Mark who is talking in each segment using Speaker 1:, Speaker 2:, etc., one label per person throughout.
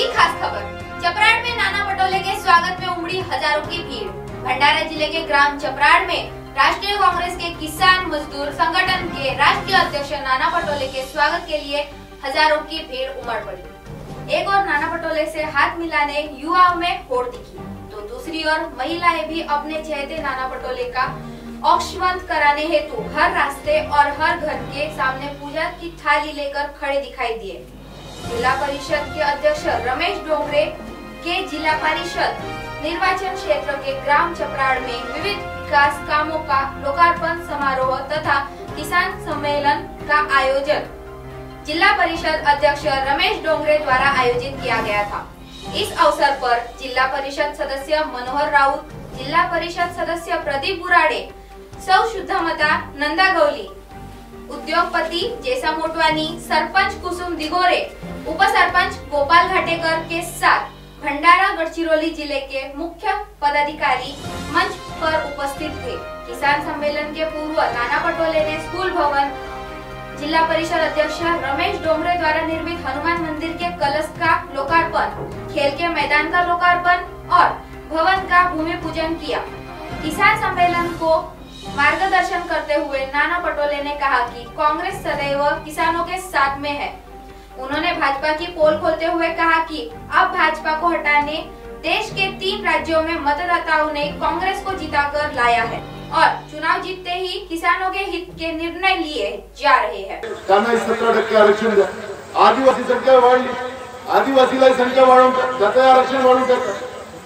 Speaker 1: की खास खबर। चपराड़ में नाना पटोले के स्वागत में उमड़ी हजारों की भीड़। भंडारा जिले के ग्राम चपराड़ में राष्ट्रीय कांग्रेस के किसान मजदूर संगठन के राष्ट्रीय अध्यक्ष नाना पटोले के स्वागत के लिए हजारों की भीड़ उमड़ पड़ी। एक और नाना पटोले से हाथ मिलाने युवाओं में होड़ दिखी, तो दूसरी ओर महिलाएं भी अपने चहेते नाना पटोले का औक्षवंत कराने हेतु हर रास्ते और हर घर के सामने पूजा की थाली लेकर खड़े दिखाई दिए। जिला परिषद के अध्यक्ष रमेश डोंगरे के जिला परिषद निर्वाचन क्षेत्र के ग्राम चपराड़ में विविध विकास कामों का लोकार्पण समारोह तथा किसान सम्मेलन का आयोजन जिला परिषद अध्यक्ष रमेश डोंगरे द्वारा आयोजित किया गया था। इस अवसर पर जिला परिषद सदस्य मनोहर राउत, जिला परिषद सदस्य प्रदीप बुराड़े, सौ शुद्धमता नंदा गौली, उद्योगपति जैसा मोटवानी, सरपंच कुसुम दिगोरे, उप सरपंच गोपाल घाटेकर के साथ भंडारा गढ़चिरौली जिले के मुख्य पदाधिकारी मंच पर उपस्थित थे। किसान सम्मेलन के पूर्व नाना पटोले ने स्कूल भवन, जिला परिषद अध्यक्ष रमेश डोंगरे द्वारा निर्मित हनुमान मंदिर के कलश का लोकार्पण, खेल के मैदान का लोकार्पण और भवन का भूमि पूजन किया। किसान सम्मेलन को मार्गदर्शन करते हुए नाना पटोले ने कहा कि कांग्रेस सदैव किसानों के साथ में है। उन्होंने भाजपा की पोल खोलते हुए कहा कि अब भाजपा को हटाने देश के 3 राज्यों में मतदाताओं ने कांग्रेस को जिताकर लाया है और चुनाव जीतते ही किसानों के हित के निर्णय लिए जा रहे हैं।
Speaker 2: 17% आरक्षण द्या, आदिवासी संख्या वाढली, आदिवासीला संख्या वाढवून त्याचं आरक्षण वाढवून टाका।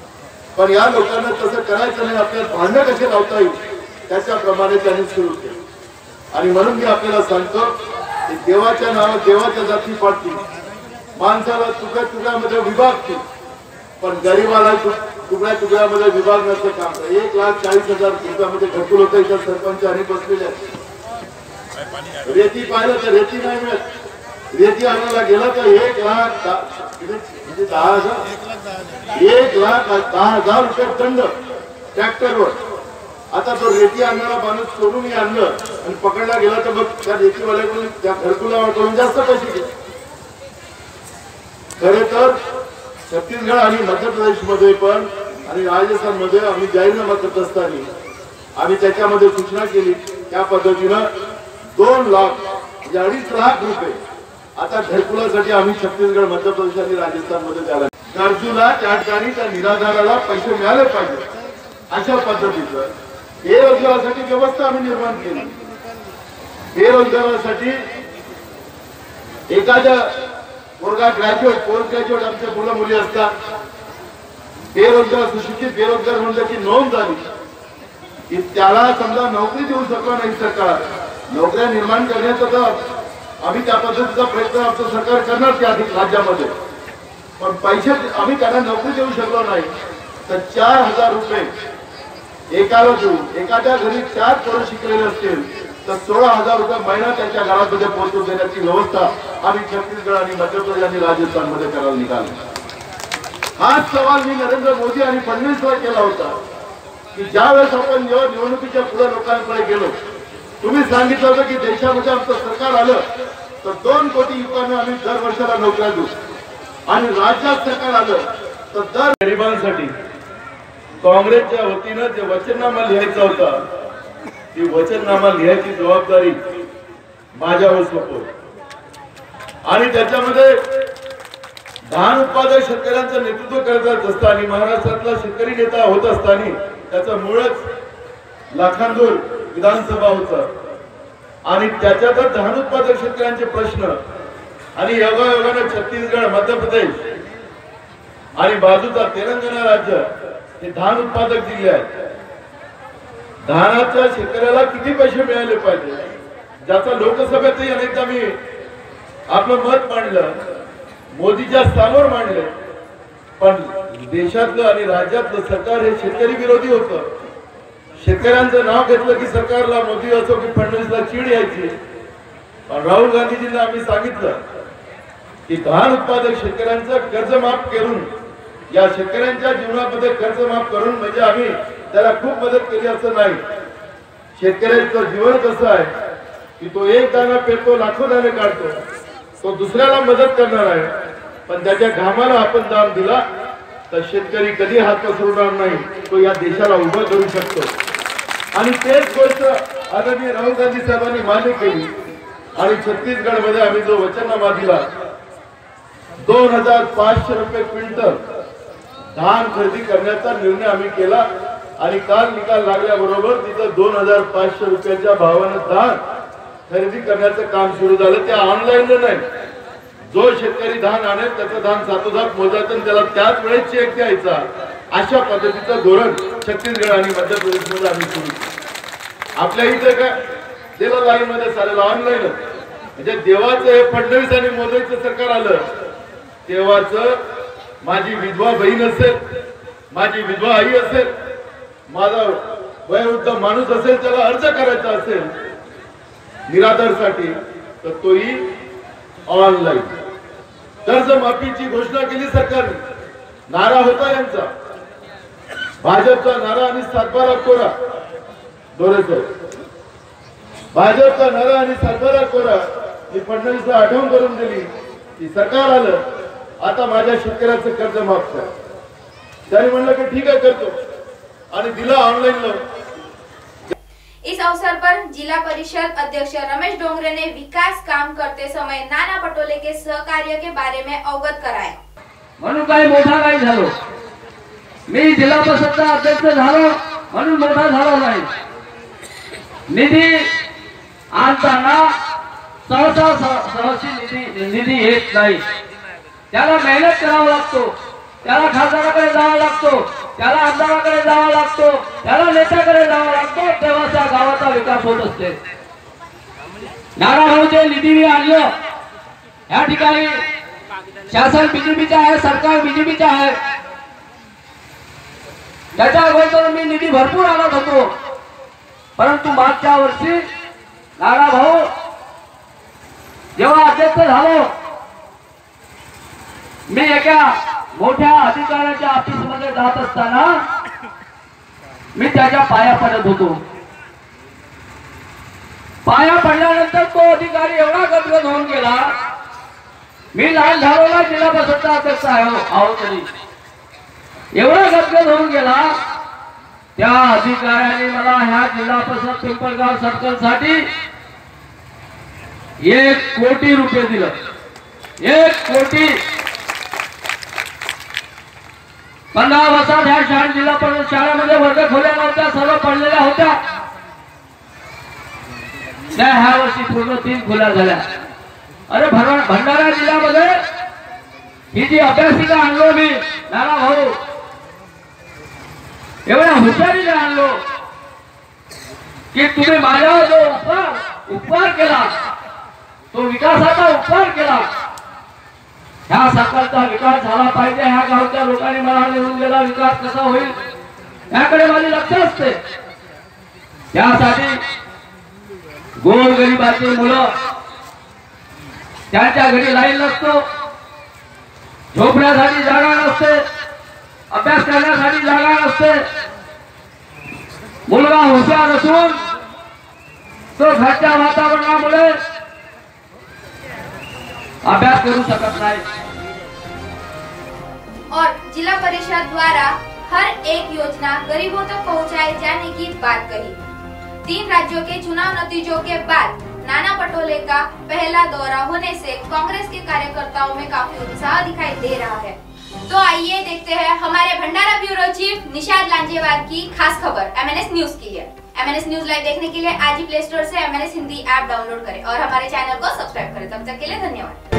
Speaker 2: पण या लोकांना तसं करायचं नाही, आपल्याला भांडण कसे लावता येईल त्याच्याप्रमाणे त्यांनी सुरू केलं। आणि म्हणून मी आपल्याला सांगतो की देवाच्या नावात देवाच्या जाती पाडतील, माणसाला तुकड्या तुकड्यामध्ये विभागतील, पण गरीबाला तुकड्या तुकड्यामध्ये विभागण्याचं काम 1,40,000 रुपयामध्ये घटून होतं। इथं सरपंच आणि बसलेले आहेत। रेती पाहिलं तर रेती नाही मिळत, रेती आणायला गेला तर 1,10,000 रुपये दंड ट्रॅक्टरवर। आता तो रेती आणणारा माणूस सोडून आणलं आणि पकडला गेला तर मग त्या रेतीवाल्याकडून त्या घरकुलाकडून जास्त पैसे घेतले। खरे तर छत्तीसगड आणि मध्य प्रदेश मध्ये पण आणि राजस्थान मध्ये आम्ही जाहीरनामा करत असताना आम्ही त्याच्यामध्ये सूचना केली, त्या पद्धतीनं 2 लाख 2.5 लाख रुपये आता घरकुलासाठी आम्ही छत्तीसगड, मध्य प्रदेश आणि राजस्थान मध्ये द्यायला, गरजूला त्या ठिकाणी त्या निराधाराला पैसे मिळाले पाहिजे अशा पद्धतीचं बेरोजगारासाठी व्यवस्था आम्ही निर्माण केली। बेरोजगारासाठी एखाद्या पोरगा ग्रॅज्युएट, पोस्ट ग्रॅज्युएट आमच्या मुलं मुली असतात, बेरोजगार सुशिक्षित बेरोजगार म्हणजे की नोंद झाली की त्याला समजा नोकरी देऊ शकलो नाही सरकार, नोकऱ्या निर्माण करण्याचा तर आम्ही त्या पद्धतीचा प्रयत्न आमचं सरकार करणार त्या राज्यामध्ये, पण पैसे आम्ही त्यांना नोकरी देऊ शकलो नाही तर 4,000 रुपये एकाला देऊ। एखाद्या घरी 4 पोरं शिकलेले असतील तर 16,000 रुपये महिना त्यांच्या घरामध्ये पोहोचून देण्याची व्यवस्था आम्ही छत्तीसगड आणि मध्य प्रदेश आणि राजस्थान मध्ये करायला निघालो। हाच सवाल मी नरेंद्र मोदी आणि फडणवीसला केला होता की ज्यावेळेस आपण निवडणुकीच्या पुढे लोकांकडे गेलो, तुम्ही सांगितलं होतं की देशामध्ये आमचं सरकार आलं तर 2 कोटी युवकांना आम्ही दर वर्षाला नोकऱ्या देऊ, आणि राज्यात सरकार आलं तर दर गरिबांसाठी काँग्रेसच्या वतीनं जे वचननामा लिहायचा होता ती वचननामा लिहायची जबाबदारी माझ्यावर सोपवली। आणि त्याच्यामध्ये धान उत्पादक शेतकऱ्यांचं नेतृत्व करत असताना, महाराष्ट्रातला शेतकरी नेता होत असताना त्याचा मूळच लाखांदूर विधानसभा होता आणि त्याच्यातच धान उत्पादक शेतकऱ्यांचे प्रश्न आणि योगायोगाने छत्तीसगड, मध्य प्रदेश आणि बाजूचा तेलंगणा राज्य हे धान उत्पादक जिल्हे आहेत। धानाच्या शेतकऱ्याला किती पैसे मिळाले पाहिजे ज्याचा लोकसभेतही अनेकदा मी आपलं मत मांडलं, मोदीच्या समोर मांडले, पण देशातलं आणि राज्यातलं सरकार हे शेतकरी विरोधी होतं। शेतकऱ्यांचं नाव घेतलं की सरकारला, मोदी असो की फडणवीसला चीड यायची। पण राहुल गांधीजींना आम्ही सांगितलं की धान उत्पादक शेतकऱ्यांचं कर्ज माफ करून, या शेतकऱ्यांच्या जीवनामध्ये कर्ज माफ करून म्हणजे आम्ही त्याला खूप मदत केली असं नाही। शेतकऱ्याचं जीवन कसं आहे की तो एक दाना पेरतो, लाखो दाणे काढतो, तो दुसऱ्याला मदत करणार आहे, पण त्याच्या घामाला आपण दान दिला तर शेतकरी कधी हात पसरवणार नाही, तो या देशाला उभा करू शकतो। आणि तेच गोष्ट आदरणीय राहुल गांधी साहेबांनी मान्य केली आणि छत्तीसगड मध्ये आम्ही जो वचननामा दिला 2500 रुपये क्विंटल धान खरेदी करण्याचा निर्णय आम्ही केला आणि काल निकाल लागल्याबरोबर तिथं 2500 रुपयाच्या भावाने धान खरेदी करण्याचं काम सुरू झालं। ते ऑनलाईन नाही, जो शेतकरी धान आणेल त्याचं धान सातोसात मोजायचं आणि त्याला त्याच वेळेस चेक द्यायचा, अशा पद्धतीचं धोरण छत्तीसगड आणि मध्य प्रदेशमध्ये आम्ही सुरू केलं। आपल्या इथे काय दिलं लाईन मध्ये चालेल ऑनलाईन, म्हणजे देवाचं हे फडणवीस आणि मोदीचं सरकार आलं तेव्हाच माझी विधवा बहीण असेल, माझी विधवा आई असेल, माझा वयोवृद्ध माणूस असेल, त्याला अर्ज करायचा असेल निराधारसाठी तर तोही ऑनलाईन। कर्जमाफीची घोषणा केली सरकारने, नारा होता यांचा भाजपचा नारा आणि 7/12 कोरा दोरेसर, भाजपचा नारा आणि 7/12 कोरा ही फडणवीसला आठवण करून दिली की सरकार आलं आता माझ्या शेतकऱ्याचं कर्ज माफ कर। त्याने म्हणलं की ठीक आहे करतो आणि दिला ऑनलाइन।
Speaker 1: इस अवसर पर जिला परिषद अध्यक्ष रमेश डोंगरे ने विकास काम करते समय नाना पटोले के सहकार्य के बारे में अवगत कराया।
Speaker 3: म्हणून काही मोठा नाही झालो, मी जिल्हा परिषदचा अध्यक्ष झालो म्हणून मोठा झालो नाही। निधी आणताना सहसा निधी येत नाही, त्याला मेहनत करावं लागतो, त्याला खासदाराकडे जावं लागतो, त्याला आमदाराकडे जावं लागतो, त्याला नेत्याकडे जावं लागतो, तेव्हा त्या गावाचा विकास होत असते। नाराभाऊचे निधी मी आणलं, या ठिकाणी शासन बीजेपीचे आहे, सरकार बीजेपीचे आहे, त्याच्या अगोदर मी निधी भरपूर आणत होतो, परंतु मागच्या वर्षी नाराभाऊ जेव्हा अध्यक्ष झालो मी एका मोठ्या अधिकाऱ्याच्या ऑफिस मध्ये जात असताना मी त्याच्या पाया पडत होतो। पाया पडल्यानंतर तो अधिकारी एवढा गदगद होऊन गेला, मी लहान झालो ना जिल्हा परिषदचा अध्यक्ष आहो तरी एवढा गदगद होऊन गेला, त्या अधिकाऱ्याने मला ह्या जिल्हा परिषद पिंपळगाव सर्कल साठी 1 कोटी रुपये दिलं। 1 कोटी 15 वर्षात ह्या शाळा जिल्हा परिषद शाळेमध्ये वर्ग खोल्या नव्हत्या, सर्व पडलेल्या होत्या, त्या ह्या वर्षी पूर्ण 3 खोल्या झाल्या। अरे भंडारा जिल्ह्यामध्ये ही जी अभ्यासिका आणलो मी नाना भाऊ, एवढ्या हुशारीने आणलो की तुम्ही माझ्यावर जो उपकार केला तो विकासाचा उपकार केला, ह्या सरकारचा विकास झाला पाहिजे, ह्या गावच्या लोकांनी मला निवडून दिला, विकास कसा होईल याकडे माझे लक्ष असते। त्यासाठी गोरगरिबाची मुलं त्यांच्या घरी लाईन नसतो, झोपण्यासाठी जागा नसते, अभ्यास करण्यासाठी जागा नसते, मुलगा हुशार असून तो घरच्या वातावरणामुळे अभ्यास करू शकत नाही।
Speaker 1: और जिला परिषद द्वारा हर एक योजना गरीबों तक पहुंचाए जाने की बात कही। 3 राज्यों के चुनाव नतीजों के बाद नाना पटोले का पहला दौरा होने से कांग्रेस के कार्यकर्ताओं में काफी उत्साह दिखाई दे रहा है। तो आइए देखते हैं हमारे भंडारा ब्यूरो चीफ निषाद लांजेवार की खास खबर MNS न्यूज के लिए। MNS न्यूज लाइव देखने के लिए आज ही प्ले स्टोर से MNS हिंदी ऐप डाउनलोड करें और हमारे चैनल को सब्सक्राइब करें। तब तक के लिए धन्यवाद।